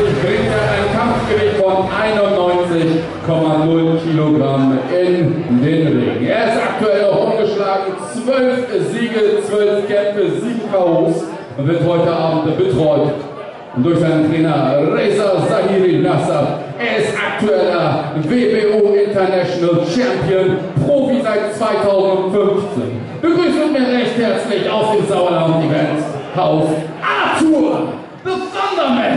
bringt er ein Kampfgewicht von 91,0 Kilogramm in den Ring. Er ist aktuell auch ungeschlagen, 12 Siege, 12 Kämpfe, 7 KOs und wird heute Abend betreut durch seinen Trainer Reza Zahiri Nasser. Er ist aktueller WBO International Champion, Profi seit 2015. Begrüßen wir recht herzlich aus dem Sauerland Event Haus Arthur, the Thunderman.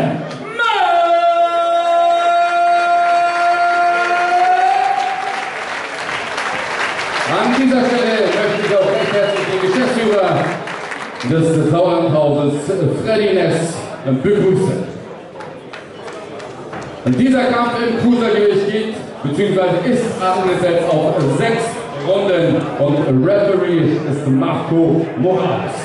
An dieser Stelle möchte ich auch recht herzlich den Geschäftsführer des Sauerlandhauses, Freddy Ness, begrüßen. Und dieser Kampf im Cruisergewicht geht, beziehungsweise ist angesetzt auf 6 Runden und Referee ist Marco Morales.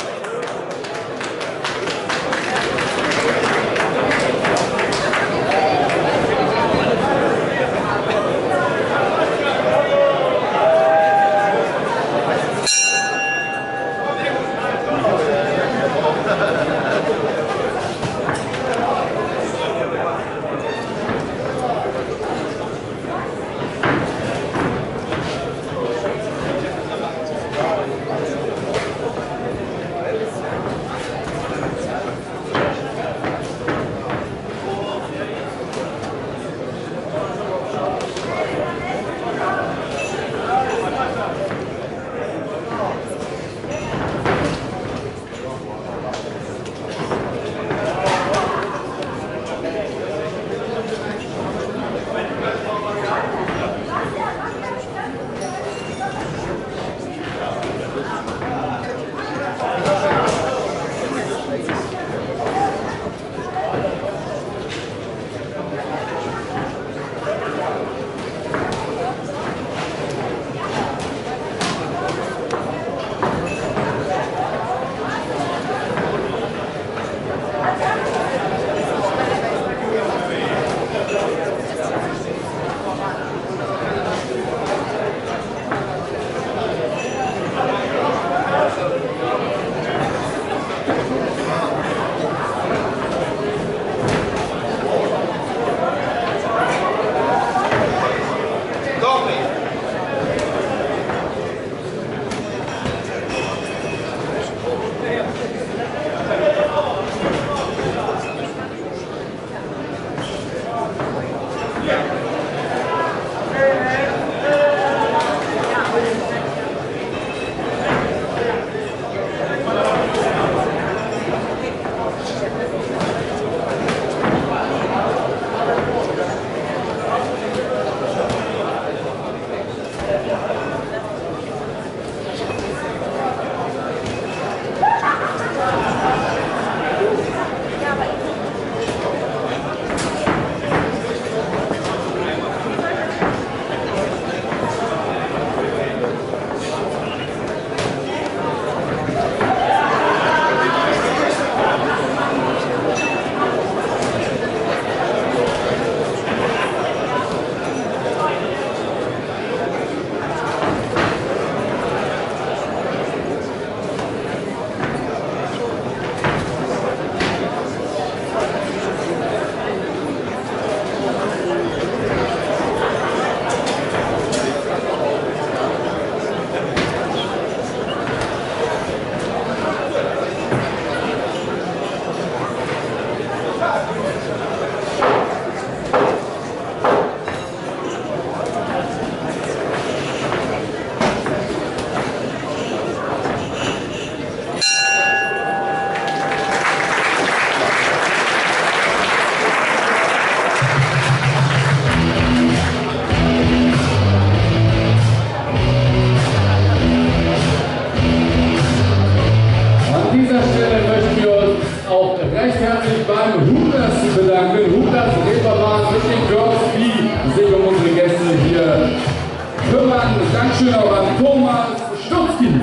Dankeschön auch an Thomas Stutzki.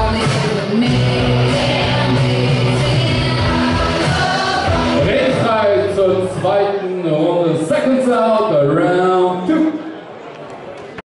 Redfrei zweiten